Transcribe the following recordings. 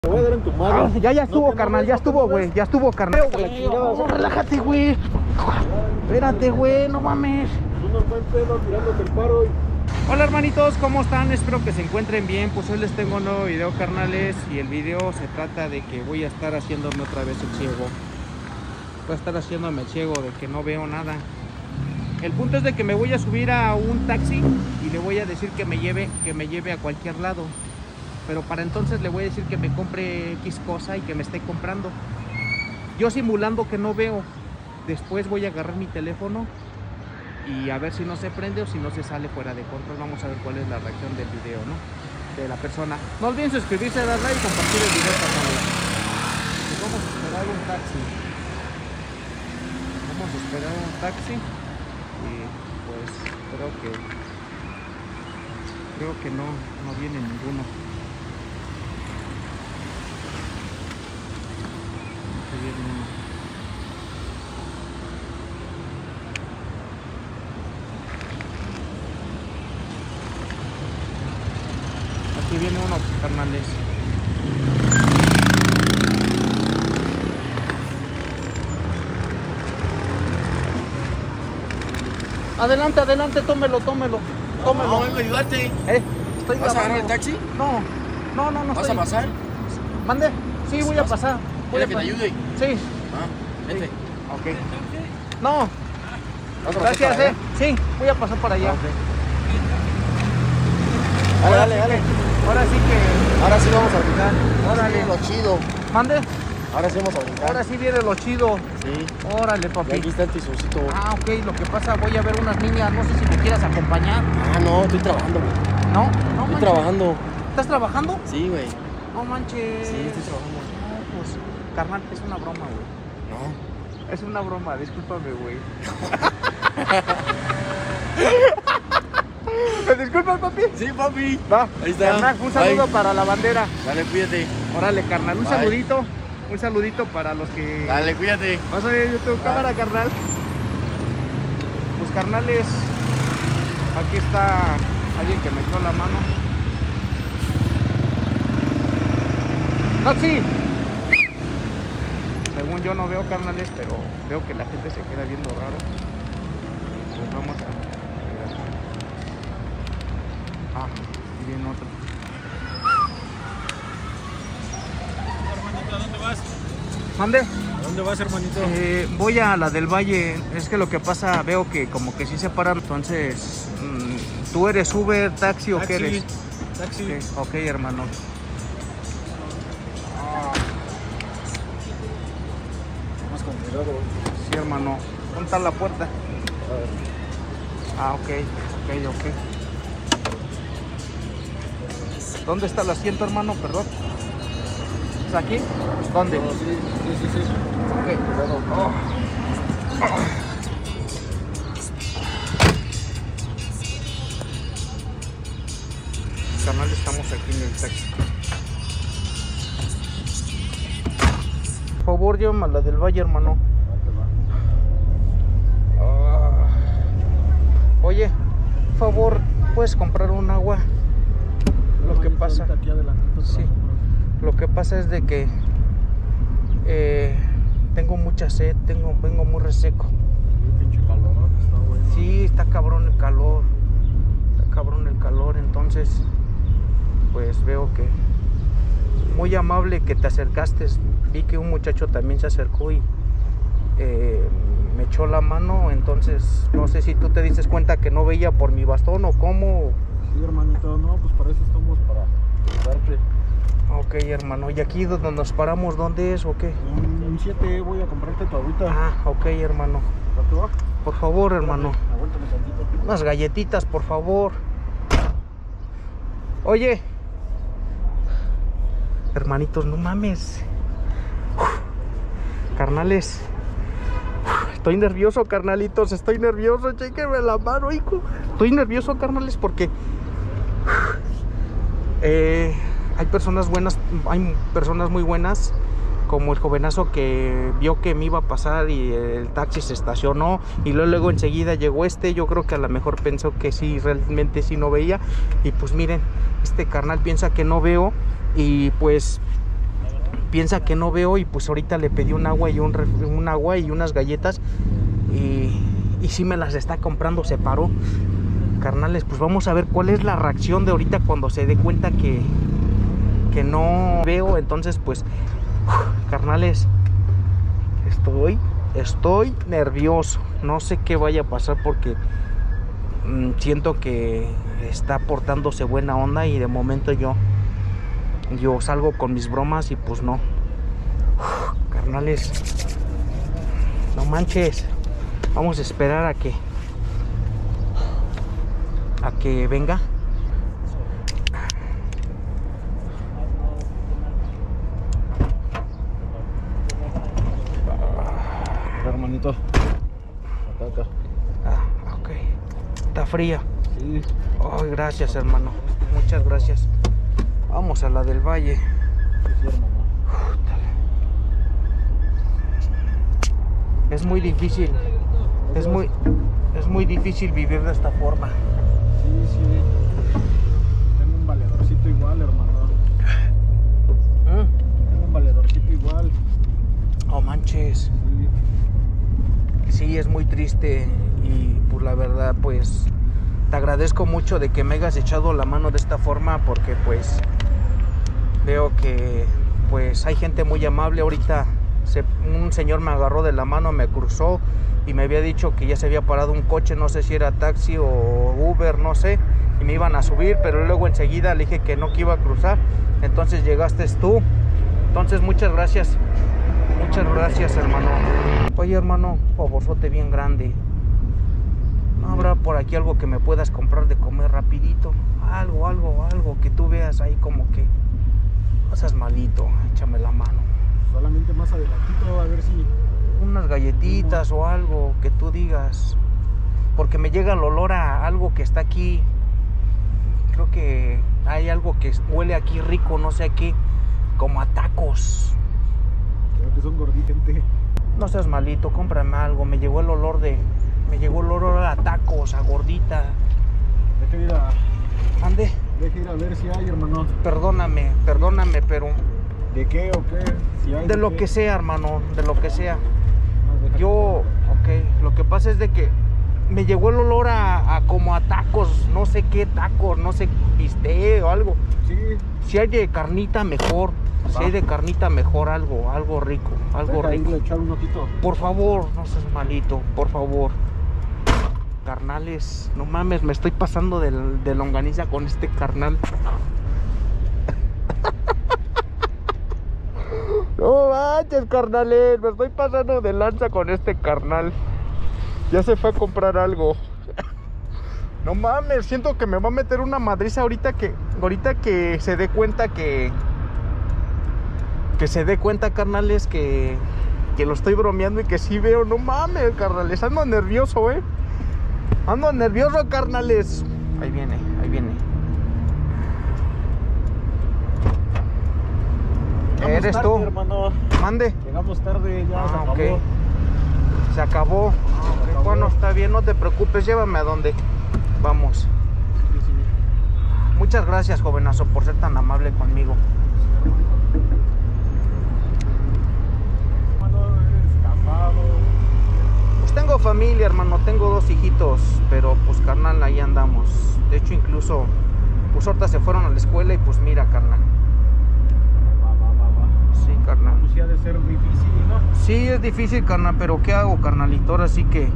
Te voy a dar en tu madre. Ya estuvo, carnal, ya estuvo, güey. Ya estuvo, carnal. Relájate, güey. Espérate, güey, no mames. Tú no buen pedo tirándote el paro. Hola, hermanitos, ¿cómo están? Espero que se encuentren bien. Pues hoy les tengo un nuevo video, carnales. Y el video se trata de que voy a estar haciéndome otra vez el ciego. Voy a estar haciéndome el ciego de que no veo nada. El punto es de que me voy a subir a un taxi y le voy a decir que me lleve a cualquier lado. Pero para entonces le voy a decir que me compre X cosa y que me esté comprando. Yo simulando que no veo. Después voy a agarrar mi teléfono y a ver si no se prende o si no se sale fuera de control. Vamos a ver cuál es la reacción del video, ¿no? De la persona. No olviden suscribirse, dar like y compartir el video, carnales. Vamos a esperar un taxi. Vamos a esperar un taxi. Y pues creo que no viene ninguno. Aquí viene uno, carnales. Adelante, tómelo. No, vengo a ayudarte. Estoy ¿Vas a agarrar grabando. el taxi? No. ¿Vas a pasar? ¿Mande? Sí, voy a pasar. ¿Quieres que te ayude? Sí. Vente. Ok. No, ¿Vas a pasar gracias, para allá? Sí, voy a pasar para allá. Dale. Ahora sí que... Ahora sí vamos a brincar. Órale. Sí, lo chido. ¿Mande? Ahora sí vamos a brincar. Ahora sí viene lo chido. Sí. Órale, Y papi. aquí está el tisucito. Ok, lo que pasa, voy a ver unas niñas, no sé si me quieras acompañar. No, estoy trabajando, güey. No Estoy manches. trabajando. ¿Estás trabajando? Sí, güey. No manches. Sí, estoy trabajando. No, pues, carnal, es una broma, güey. No. Es una broma, discúlpame, güey. ¿Me disculpas, papi? Sí, papi. Va, Ahí está. carnal, un saludo Bye. para la bandera. Dale, cuídate. Órale, carnal, un Bye. saludito para los que... Dale, cuídate. Vas a ver en YouTube, cámara, carnal. Pues, carnales, aquí está alguien que me echó la mano. ¡Taxi! Según yo no veo, carnales, pero veo que la gente se queda viendo raro. Pues vamos a... y viene otro. Hermanito, ¿a dónde vas? ¿Dónde? ¿A dónde vas, hermanito? Voy a la del Valle. Es que lo que pasa, veo que como que sí se paran. Entonces, ¿tú eres Uber, taxi o qué eres? Taxi. Ok, hermano. Más con cuidado. Sí, hermano. ¿Dónde está la puerta? Ok. ¿Dónde está el asiento, hermano? Perdón. ¿Es aquí? ¿Dónde? Sí. Ok. Cuidado. Carnal, estamos aquí en el taxi. Por favor, llévame a la del Valle, hermano. Oye, por favor, ¿puedes comprar un agua? Lo que pasa... Aquí adelantito. Sí. Lo que pasa es de que tengo mucha sed, vengo muy reseco. Pinche calor, está bueno. Sí, está cabrón el calor. Entonces, pues veo que muy amable que te acercaste. Vi que un muchacho también se acercó y me echó la mano. Entonces, no sé si tú te diste cuenta que no veía por mi bastón o cómo. Sí, hermanito, no, pues para eso estamos, para ayudarte. Ok, hermano. ¿Y aquí donde nos paramos, dónde es o qué? Un 7, voy a comprarte tu agüita. Ok, hermano. ¿Cuánto va? Por favor, hermano. Aguántame tantito. Unas galletitas, por favor. Oye. Hermanitos, no mames. Carnales. Estoy nervioso, carnalitos. Estoy nervioso. Chéquenme la mano, hijo. Estoy nervioso, carnales, porque... hay personas buenas, hay personas muy buenas, como el jovenazo que vio que me iba a pasar y el taxi se estacionó y luego enseguida llegó yo creo que a lo mejor pensó que sí, realmente sí no veía, y pues miren, este carnal piensa que no veo y pues piensa que no veo y pues ahorita le pedí un agua y un agua y unas galletas y sí me las está comprando, se paró. Carnales, pues vamos a ver cuál es la reacción de ahorita cuando se dé cuenta que no veo. Entonces pues, carnales, estoy nervioso, no sé qué vaya a pasar porque siento que está portándose buena onda y de momento yo salgo con mis bromas y pues no. Carnales, no manches, vamos a esperar a que venga. Hermanito. Acá. Ah, ok. Está fría. Sí. Ay, gracias, hermano. Muchas gracias. Vamos a la del Valle. Sí, hermano. Es muy difícil. Es muy difícil vivir de esta forma. Sí. Tengo un valedorcito igual, hermano. Tengo un valedorcito igual. Oh, manches. Sí, es muy triste y pues la verdad pues te agradezco mucho de que me hayas echado la mano de esta forma porque pues veo que pues hay gente muy amable. Ahorita un señor me agarró de la mano, me cruzó y me había dicho que ya se había parado un coche, no sé si era taxi o Uber, no sé, y me iban a subir, pero luego enseguida le dije que no, que iba a cruzar, entonces llegaste tú. Entonces muchas gracias, hermano. Oye, hermano, favorzote bien grande, ¿no habrá por aquí algo que me puedas comprar de comer rapidito? Algo que tú veas ahí como que no seas malito, échame la mano. Solamente más adelantito, a ver si... Unas galletitas o algo que tú digas, porque me llega el olor a algo que está aquí. Creo que hay algo que huele aquí rico, no sé a qué, como a tacos. Creo que son gorditos, gente. No seas malito, cómprame algo. Me llegó el olor a tacos, a gordita. Deja ir a... Ande. Deja ir a ver si hay, hermano. Perdóname, pero ¿De qué o qué? Si hay de lo qué. que sea, hermano, de lo que sea. No, deja Yo, ok, lo que pasa es de que me llegó el olor a como a tacos, no sé qué tacos, no sé, bistec o algo. Sí. Si hay de carnita mejor, si hay de carnita mejor, algo rico, algo Deja rico. irle a echar un ojito. Por favor, no seas malito, por favor. Carnales, no mames, me estoy pasando de longaniza con este carnal. No manches, carnales, me estoy pasando de lanza con este carnal. Ya se fue a comprar algo. No mames, siento que me va a meter una madriza ahorita que se dé cuenta que se dé cuenta, carnales, que lo estoy bromeando y que sí veo. No mames, carnales, ando nervioso, ando nervioso, carnales. Ahí viene. Llegamos ¿Eres tarde, tú? hermano. Mande. Llegamos tarde, ya se acabó. Ok. Se acabó. Ok, bueno, está bien, no te preocupes, llévame a donde vamos. Sí. Muchas gracias, jovenazo, por ser tan amable conmigo. Hermano, eres casado. Pues tengo familia, hermano, tengo 2 hijitos, pero pues carnal, ahí andamos. De hecho, incluso, pues ahorita se fueron a la escuela y pues mira, carnal. Va. Sí, carnal. Pues sí ha de ser difícil, ¿no? Sí, es difícil, carnal, pero ¿qué hago, carnalito? Ahora sí que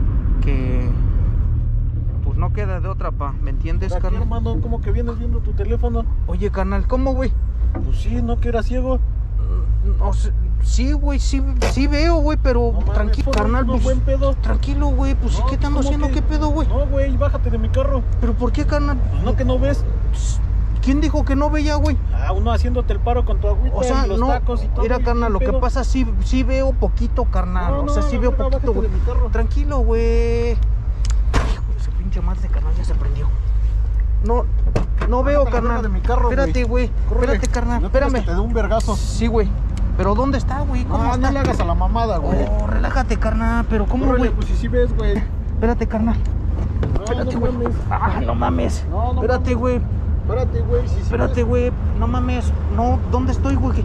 pues no queda de otra, ¿me entiendes, Aquí, carnal? hermano, ¿cómo que vienes viendo tu teléfono? Oye, carnal, ¿cómo, güey? Pues sí, ¿no que eras ciego? No sé, sí, güey, sí veo, güey, pero No mames, tranquilo, ponle carnal, uno pues, buen pedo. tranquilo, güey, pues, No, ¿qué te ando ¿cómo haciendo? que? ¿Qué pedo, güey? No, güey, bájate de mi carro. ¿Pero por qué, carnal? Pues no que no ves. ¿Quién dijo que no veía, güey? Uno haciéndote el paro con tu agüita O sea, y los no, tacos y todo. mira, carnal, lo que pasa, sí veo poquito, carnal, o sea, sí veo poquito, güey. Tranquilo, güey. Hijo de su pinche madre, carnal, ya se prendió. No veo, carnal. De mi carro, Espérate, güey, espérate, carnal, No quieres espérame. que te dé un vergazo. Sí, güey, pero ¿dónde está, güey? ¿Cómo está? No le hagas a la mamada, güey. Oh, relájate, carnal, pero ¿cómo, Córrele, güey? pues si sí ves, güey. Espérate, carnal. No, Espérate, no güey. mames. No mames. No Espérate, mames. güey. Espérate, güey. Si sí Espérate, ves. güey. No mames. No, ¿dónde estoy, güey?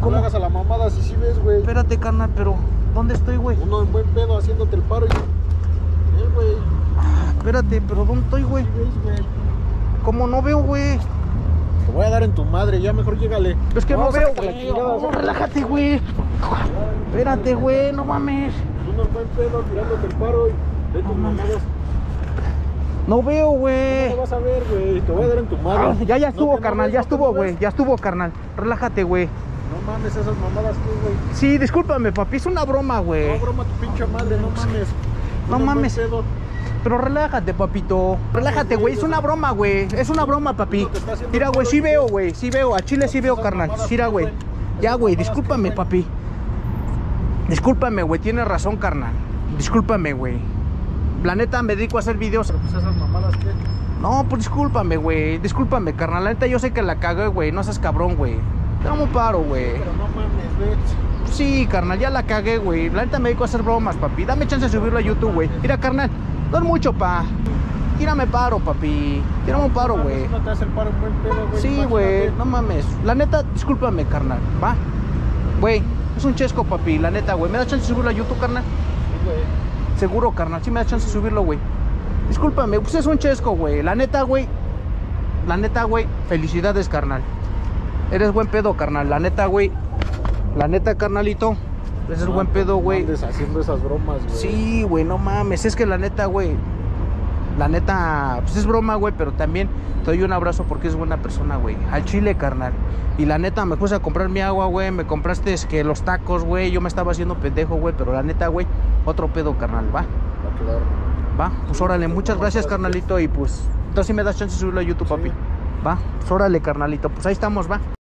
No le hagas a la mamada si sí ves, güey. Espérate, carnal, pero ¿dónde estoy, güey? Uno en buen pedo haciéndote el paro y... güey. Espérate, pero ¿dónde estoy, güey? Sí ves, güey. ¿Cómo no veo, güey? Te voy a dar en tu madre, ya mejor llégale. Es que no veo, sácate la güey. chingada, No, relájate, güey. Espérate, güey, no mames. Uno en buen pedo tirándote el paro y de tus mamadas. No veo, No güey. lo vas a ver, güey. Te voy a dar en tu madre. Ya estuvo, No te carnal, enojes, ya no te estuvo, güey. enojes. Ya estuvo, carnal. Relájate, güey. No mames esas mamadas tú, güey. Sí, discúlpame, papi, es una broma, güey. No, broma tu pinche madre, no mames. No Uno en buen mames. pedo. Pero relájate, papito. Relájate, güey. Es una broma, güey. Es una broma, papi. Mira, güey, sí veo, güey. Sí veo. A Chile sí veo, carnal. Mira, güey. Ya, güey, discúlpame, papi. Discúlpame, güey. Tienes razón, carnal. Discúlpame, güey. La neta, me dedico a hacer videos. Pues esas mamadas que... No, pues discúlpame, güey. Discúlpame, carnal. La neta, yo sé que la cagué, güey. No seas cabrón, güey. Dame un paro, güey. Pero no mames, güey. Sí, carnal, ya la cagué, güey. La neta me dedico a hacer bromas, papi. Dame chance de subirlo a YouTube, güey. Mira, carnal, no es mucho, pa. Tírame paro, papi. Tírame un paro, No mames, güey. No te hace el paro en buen pedo, güey. Sí, Imagínate. güey, no mames. La neta, discúlpame, carnal. Va. Güey, es un chesco, papi. La neta, güey. ¿Me da chance de subirlo a YouTube, carnal? Sí, güey. Seguro, carnal. Sí me da chance de subirlo, güey. Discúlpame, pues es un chesco, güey. La neta, güey. La neta, güey. Felicidades, carnal. Eres buen pedo, carnal. La neta, güey. La neta, carnalito. Eres buen pedo, güey. No andes haciendo esas bromas, güey. Sí, güey, no mames. Es que la neta, güey. La neta, pues es broma, güey. Pero también te doy un abrazo porque es buena persona, güey. Al chile, carnal. Y la neta, me puse a comprar mi agua, güey. Me compraste que los tacos, güey. Yo me estaba haciendo pendejo, güey. Pero la neta, güey, otro pedo, carnal. Va. Va a quedar. Va. Pues órale, muchas gracias, carnalito. Y pues, entonces sí me das chance de subirlo a YouTube, papi. Va. Pues órale, carnalito. Pues ahí estamos, va.